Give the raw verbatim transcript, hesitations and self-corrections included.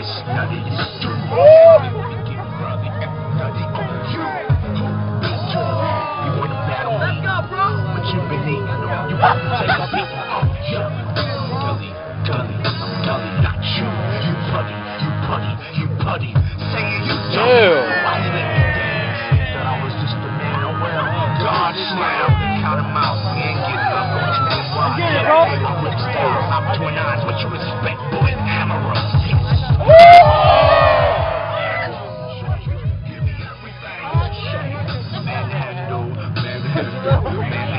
it's nutty. You wanna battle me? But you been eating them. You want to take a beat? Oh, yeah. Gully, gully, gully, not you. You putty, you putty, you putty. Saying you don't. Why you let me dance? Thought I was just a man. Oh well, God slam. Count him out. He ain't getting up. What you been watching? I'm with styles. I'm twin eyes. What you expect, boy? Hammer up. Give me everything. Man, that dude. Man, that dude. Man,